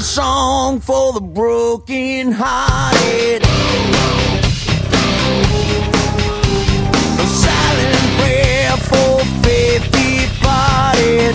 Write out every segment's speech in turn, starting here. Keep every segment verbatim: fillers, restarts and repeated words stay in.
song for the broken hearted, a silent prayer for faith departed.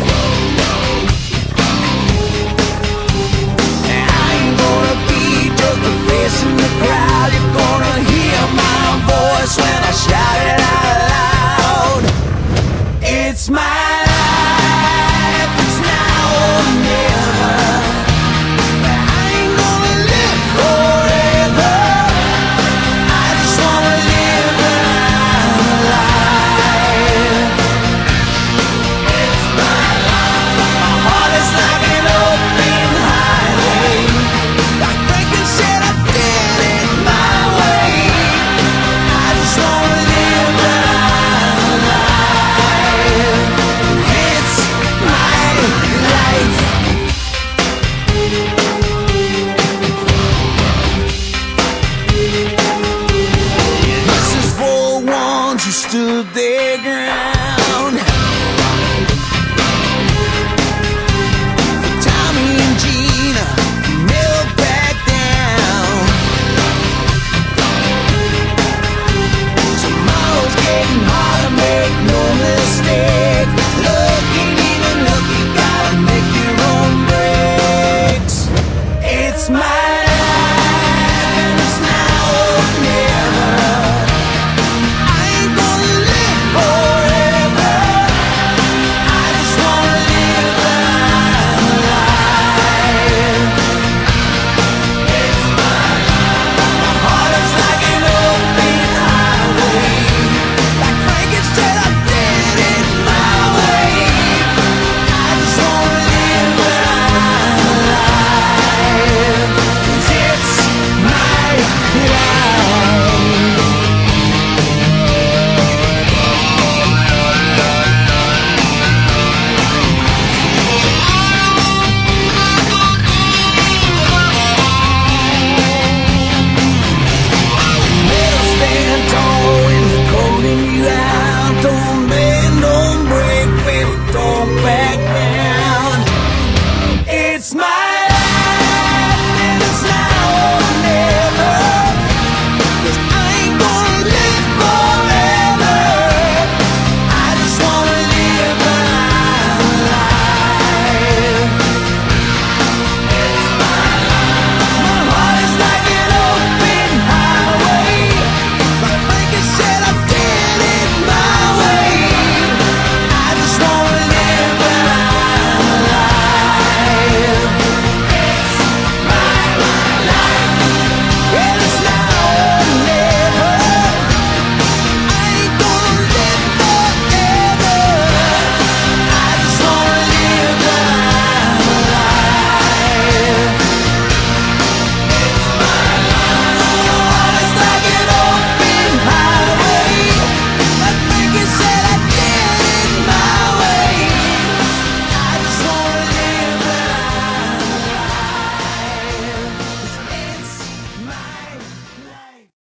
I ain't gonna be just a face in the crowd. You're gonna hear my voice when I shout it out loud. It's my life, it's now or never. I ain't gonna live forever. I just wanna live when I'm alive. It's my life. My heart is like an open highway. I think you said I did it my way. I just wanna live when I'm alive. It's my life. This is for the ones who stood their ground.